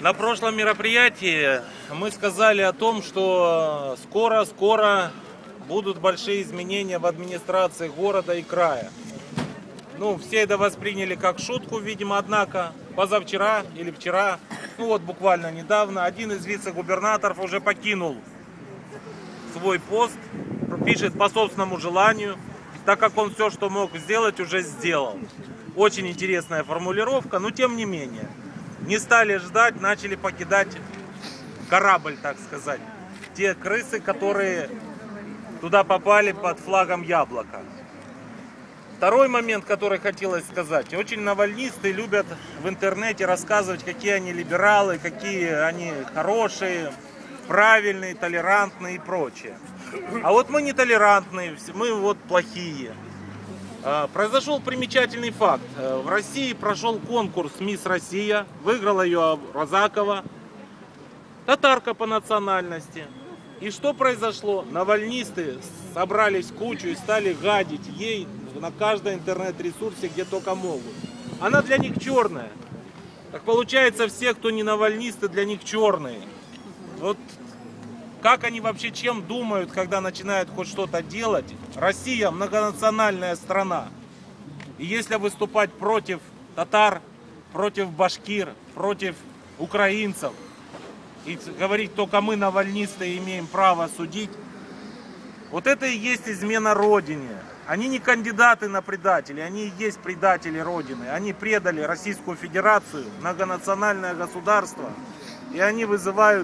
На прошлом мероприятии мы сказали о том, что скоро будут большие изменения в администрации города и края. Ну, все это восприняли как шутку, видимо, однако позавчера или вчера, ну вот буквально недавно, один из вице-губернаторов уже покинул свой пост, пишет по собственному желанию, так как он все, что мог сделать, уже сделал. Очень интересная формулировка, но тем не менее. Не стали ждать, начали покидать корабль, так сказать. Те крысы, которые туда попали под флагом Яблоко. Второй момент, который хотелось сказать. Очень навальнисты любят в интернете рассказывать, какие они либералы, какие они хорошие, правильные, толерантные и прочее. А вот мы не толерантные, мы вот плохие. Произошел примечательный факт. В России прошел конкурс «Мисс Россия». Выиграла ее Розакова, татарка по национальности. И что произошло? Навальнисты собрались в кучу и стали гадить ей на каждом интернет-ресурсе, где только могут. Она для них черная. Так получается, все, кто не навальнисты, для них черные. Вот как они вообще чем думают, когда начинают хоть что-то делать? Россия многонациональная страна. И если выступать против татар, против башкир, против украинцев, и говорить, только мы навальнисты имеем право судить, вот это и есть измена Родине. Они не кандидаты на предателей, они и есть предатели Родины. Они предали Российскую Федерацию, многонациональное государство, и они вызывают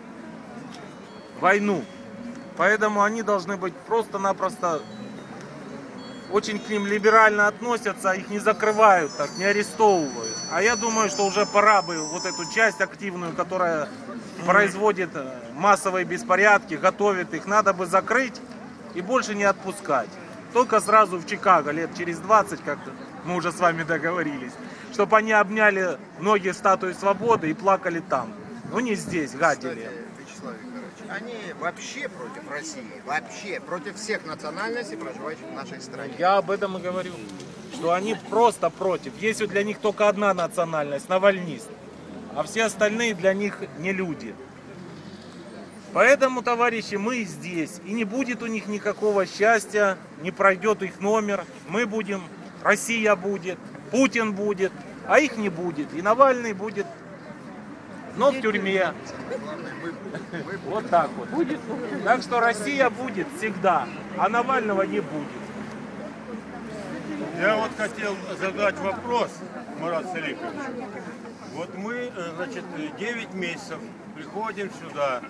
войну. Поэтому они должны быть просто-напросто, очень к ним либерально относятся, их не закрывают так, не арестовывают. А я думаю, что уже пора бы вот эту часть активную, которая производит массовые беспорядки, готовит их, надо бы закрыть и больше не отпускать. Только сразу в Чикаго, лет через 20, как мы уже с вами договорились, чтобы они обняли ноги статуи свободы и плакали там. Ну не здесь, гадили. Они вообще против России, вообще против всех национальностей, проживающих в нашей стране. Я об этом и говорю, что они просто против. Есть для них только одна национальность, навальнист, а все остальные для них не люди. Поэтому, товарищи, мы здесь, и не будет у них никакого счастья, не пройдет их номер. Мы будем, Россия будет, Путин будет, а их не будет. И Навальный будет, но в тюрьме. Вот так вот. Так что Россия будет всегда, а Навального не будет. Я вот хотел задать вопрос, Марат Салихович. Вот мы, значит, 9 месяцев приходим сюда,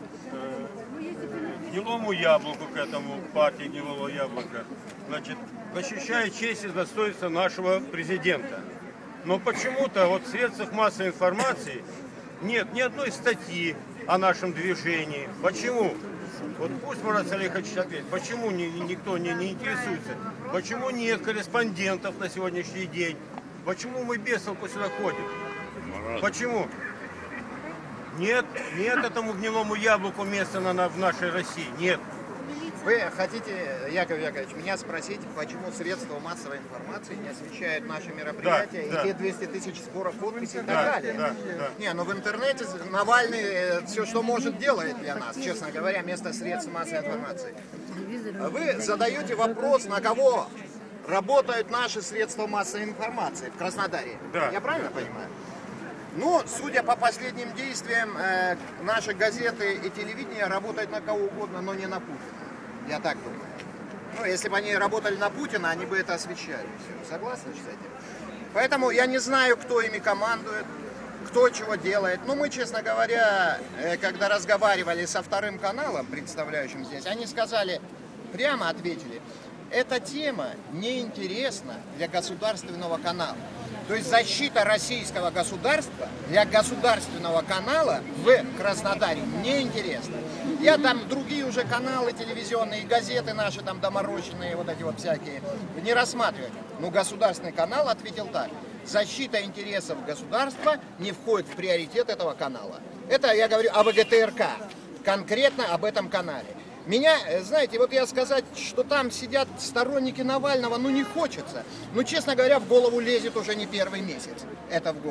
к Гнилому Яблоку, к этому партии Гнилого Яблока, значит, защищая честь и достоинство нашего президента. Но почему-то вот в средствах массовой информации нет ни одной статьи о нашем движении. Почему? Вот пусть Марат Салихович ответит, почему никто не интересуется? Почему нет корреспондентов на сегодняшний день? Почему мы без толку сюда ходим? Почему? Нет этому гнилому яблоку места в нашей России. Нет. Вы хотите, Яков Яковлевич, меня спросить, почему средства массовой информации не освещают наши мероприятия и те 200 тысяч сборов подписей и так далее? Не, ну в интернете Навальный все, что может, делает для нас, честно говоря, вместо средств массовой информации. Вы задаете вопрос, на кого работают наши средства массовой информации в Краснодаре. Да. Я правильно понимаю? Ну, судя по последним действиям, наши газеты и телевидение работают на кого угодно, но не на Путина. Я так думаю. Ну, если бы они работали на Путина, они бы это освещали. Все. Согласны с этим? Поэтому я не знаю, кто ими командует, кто чего делает. Но мы, честно говоря, когда разговаривали со вторым каналом, представляющим здесь, они сказали, прямо ответили, эта тема неинтересна для государственного канала. То есть защита российского государства для государственного канала в Краснодаре неинтересна. Я там другие уже каналы телевизионные, газеты наши там доморощенные, вот эти вот всякие, не рассматриваю. Но государственный канал ответил так. Защита интересов государства не входит в приоритет этого канала. Это я говорю о ВГТРК, конкретно об этом канале. Меня, знаете, вот я сказать, что там сидят сторонники Навального, ну не хочется. Ну, честно говоря, в голову лезет уже не первый месяц. Это в голову.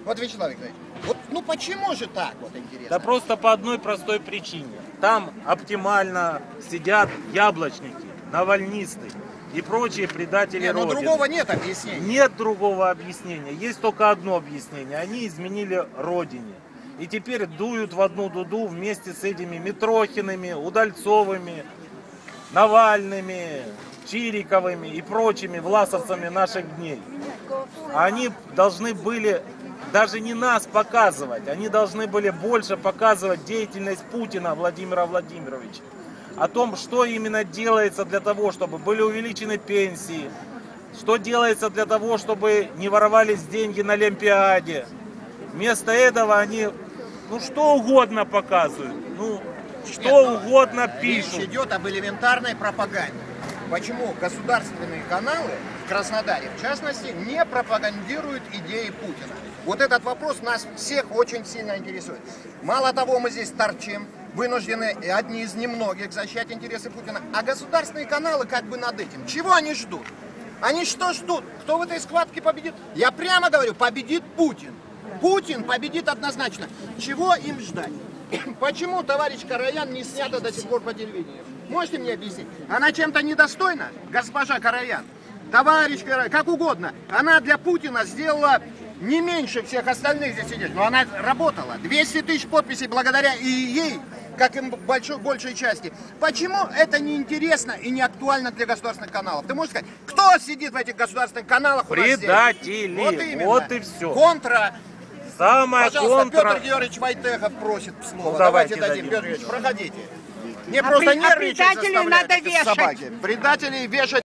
Вот, Вячеслав Викторович, вот, ну почему же так, вот интересно? Да просто по одной простой причине. Там оптимально сидят яблочники, навальнисты и прочие предатели Но Родины. другого нет объяснения. Нет другого объяснения. Есть только одно объяснение. Они изменили Родине. И теперь дуют в одну дуду вместе с этими Митрохиными, Удальцовыми, Навальными, Чириковыми и прочими власовцами наших дней. Они должны были даже не нас показывать, они должны были больше показывать деятельность Путина Владимира Владимировича. О том, что именно делается для того, чтобы были увеличены пенсии, что делается для того, чтобы не воровались деньги на Олимпиаде. Вместо этого они, ну, что угодно показывают, ну, что угодно пишут. Речь идет об элементарной пропаганде. Почему государственные каналы в Краснодаре, в частности, не пропагандируют идеи Путина? Вот этот вопрос нас всех очень сильно интересует. Мало того, мы здесь торчим, вынуждены одни из немногих защищать интересы Путина, а государственные каналы как бы над этим. Чего они ждут? Они что ждут? Кто в этой схватке победит? Я прямо говорю, победит Путин. Путин победит однозначно. Чего им ждать? Почему товарищ Караян не снята до сих пор по телевидению? Можете мне объяснить? Она чем-то недостойна, госпожа Караян? Товарищ Караян, как угодно. Она для Путина сделала не меньше всех остальных здесь сидит, но она работала. 200 тысяч подписей благодаря и ей, как и большей части. Почему это не интересно и не актуально для государственных каналов? Ты можешь сказать, кто сидит в этих государственных каналах? Предатели. Вот именно. Вот и все. Контра. Самая Пожалуйста, контра. Петр Георгиевич Войтехов просит слова. Ну, давайте давайте дадим. дадим. Петр Георгиевич, проходите. Мне просто нервничать предателей заставляют надо эти вешать. собаки. Предателей вешать.